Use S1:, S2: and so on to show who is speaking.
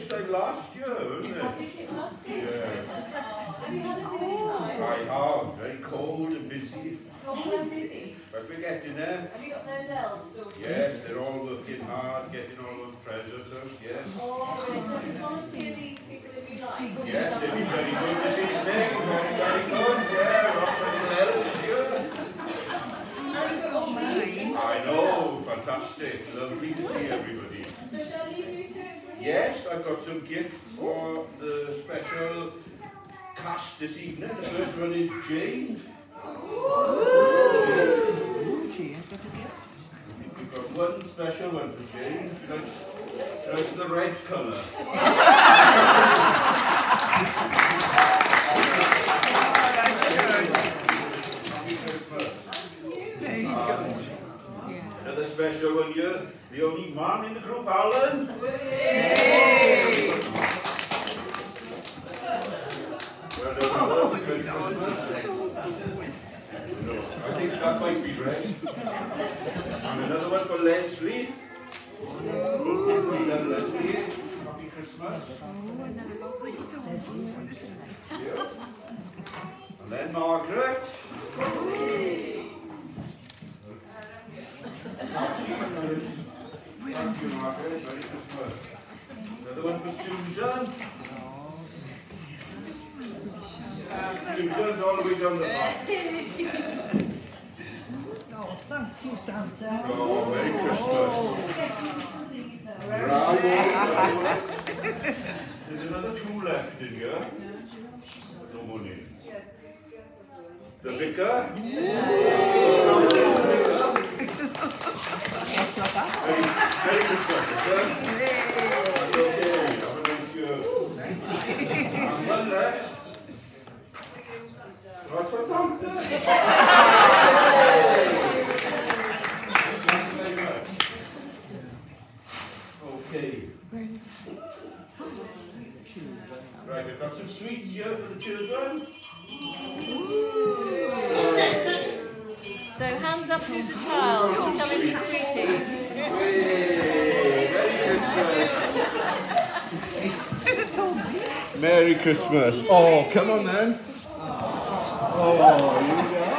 S1: time last year, wasn't it?
S2: I think it must be.
S1: Yes.
S2: Have you had a busy time?
S1: I have. Very cold and busy.
S2: Cold and busy.
S1: But we're getting there.
S2: Have you got those elves sorted?
S1: Yes, they're all working hard, getting all those presents out, yes.
S2: Oh, right. So we volunteer these people if you like.
S1: Yes, they've been very good this evening. Very, very good. Yeah, we're offering elves here.
S2: And it's all amazing.
S1: I know, fantastic. Lovely to see everybody.
S2: So shall I leave you to it?
S1: Yes, I've got some gifts for the special cast this evening. The first one is Jane. We've got one special one for Jane. She likes the red colour. Happy Christmas.
S3: There you go.
S1: Another special one here. The only man in the group, Alan.
S2: Yay!
S1: Well done, Alan. Merry Christmas. I think that might be red. And another one for Leslie. Well done, Leslie. Happy Christmas. Yeah. And then Margaret. Thank you, Margaret. Merry Christmas. Another one for Susan. Susan's all the way down the back.
S3: Oh, thank you, Santa.
S1: Oh, Merry Christmas. Bravo. There's another two left in here. No money. The vicar?
S3: That's not bad.
S1: Merry Christmas, vicar. Okay, have a nice year. And one left. That's for Santa. Thanks very much. Okay. Right, we've got some sweets here for the children.
S2: So hands up who's a child who's coming for sweeties.
S1: Merry Christmas. Oh, come on then. Oh, you go.